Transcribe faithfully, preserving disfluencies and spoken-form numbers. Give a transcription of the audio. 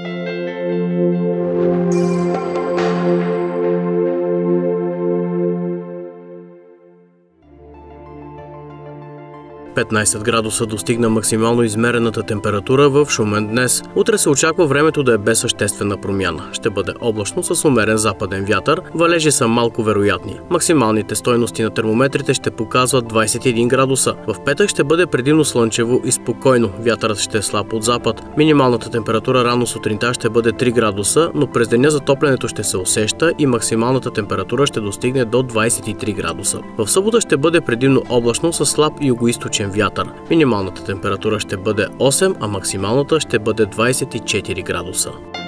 петнайсет градуса достигна максимално измерената температура в Шумен днес. Утре се очаква времето да е без съществена промяна. Ще бъде облачно с умерен западен вятър, валежи са малко вероятни. Максималните стойности на термометрите ще показват двайсет и един градуса. В петък ще бъде предимно слънчево и спокойно. Вятърът ще е слаб от запад. Минималната температура рано сутринта ще бъде три градуса, но през деня затоплянето ще се усеща и максималната температура ще достигне до двайсет и три градуса. В събота ще бъде предимно облачно с слаб югоизточен вятър. Минималната температура ще бъде осем, а максималната ще бъде двайсет и четири градуса.